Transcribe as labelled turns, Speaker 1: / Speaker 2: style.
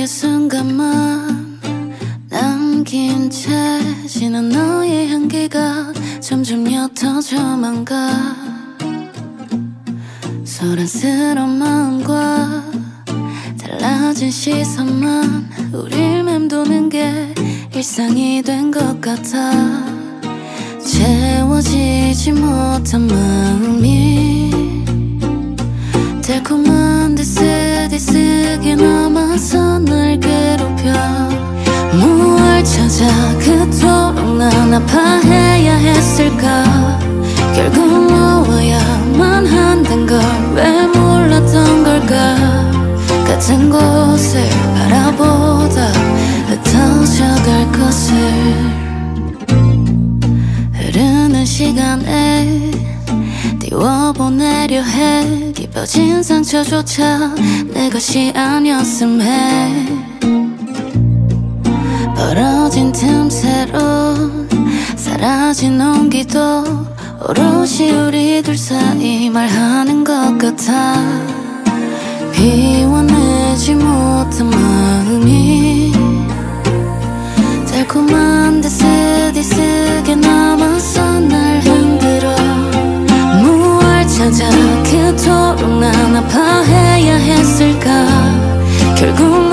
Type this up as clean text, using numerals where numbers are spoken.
Speaker 1: 하루의 순간만 남긴 채 지난 너의 향기가 점점 옅어져만 가. 소란스러운 마음과 달라진 시선만 우릴 맴도는 게 일상이 된 것 같아. 채워지지 못한 마음이 달콤한 듯 쓰디쓰게 남아서 날 괴롭혀. 무얼 찾아 그토록 난 아파해야 했을까. 결국 너와야만 한단 걸 왜 몰랐던 걸까. 같은 곳을 바라보다 흩어져갈 것을. 흐르는 시간에 띄워보내려 해. 깊어진 상처조차 내 것이 아니었음 해. 벌어진 틈새로 사라진 온기도 오롯이 우리 둘 사이 말하는 것 같아. 비워내지 못한 마음이 달콤한 듯 쓰디쓰게 남아서 날 흔들어. 무얼 찾아 그토록 난 아파해야 했을까. 결국